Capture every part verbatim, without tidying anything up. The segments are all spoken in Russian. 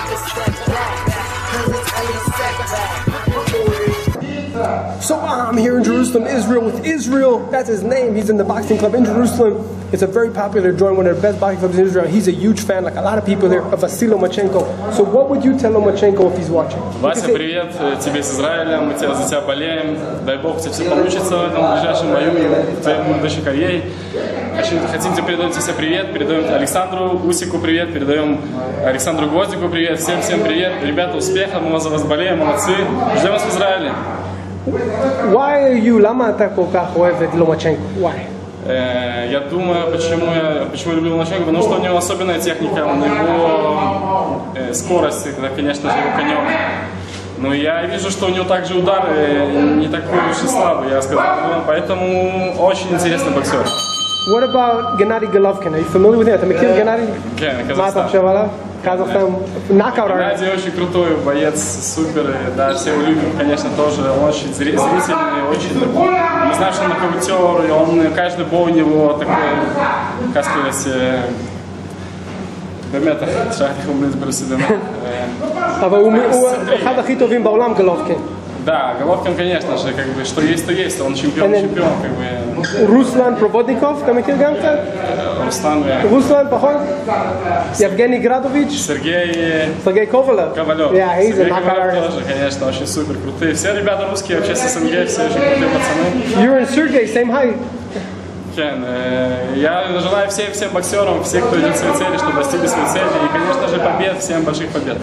So I'm here in Jerusalem, Israel, with Israel. That's his name. He's in the boxing club in Jerusalem. It's a very popular joint, one of the best boxing clubs in Israel. He's a huge fan, like a lot of people here, of Vasyl Lomachenko. So what would you tell Lomachenko if he's watching? Вася, привет тебе из Израиля. Мы тебя за тебя болеем. Дай Бог, тебе все получится в этом ближайшем бою, в твоей будущей карьере. Хотим тебе передать все привет. Передаем Александру Усику привет. Передаем Александру Гвоздику привет. Всем всем привет. Ребята, успеха. Мы за вас болеем. Молодцы. Ждем вас в Израиле. Why are you? למה אתה כל כך אוהב את Lomachenko? Why? Я думаю, почему я почему люблю Ломаченко, потому что у него особенная техника, у него э, скорость, это, конечно же, его конек. Но я вижу, что у него также удар не такой уж и слабый, я сказал. Поэтому очень интересный боксер. What about Gennady Golovkin? Are you familiar with him? Ты מכיר Gennady? כן, Казахстан. Казахстан. Knockout artist. Геннадий очень крутой боец, супер, да, все его любят, конечно, тоже очень зрительный, очень, не знаю, что он нокаутер, и он, каждый бой у него такой, как сказать, באמת, שכחתי אומרים את זה ברוסית. אבל הוא אחד הכי טובים בעולם, גולובקין. Да, Головкин, конечно же, как бы, что есть, то есть, он чемпион, чемпион, как бы. Руслан Проводников, אתה מכיר גם קצת? Руслан. Руслан, פחות? יבגני גרדוביץ'? Сергей. Сергей Ковалев. Ковалев. Yeah, he's a Сергей knockout Ковалев artist. тоже, конечно, очень супер крутые. Все ребята русские, вообще с СНГ, все очень крутые пацаны. You and Sergey, same height. Кен, я желаю всем, всем боксерам, всем, кто идет к своей цели, чтобы достигли своей цели. И, конечно же, побед, всем больших побед.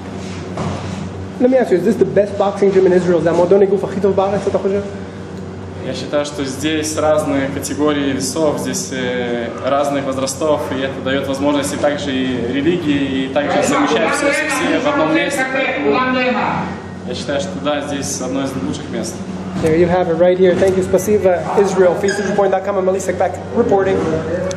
Let me ask you, is this the best boxing gym in Israel? זה המועדון אגרוף הכי טוב בארץ, אתה חושב? Я считаю, что здесь разные категории весов, здесь разных возрастов, и это дает возможности также и религии, и также совмещать все, все в одном месте. Я считаю, что да, здесь одно из лучших мест. There you have it right here. Thank you, Spasiba, Israel, Feast Point dot com, and Melisek back reporting.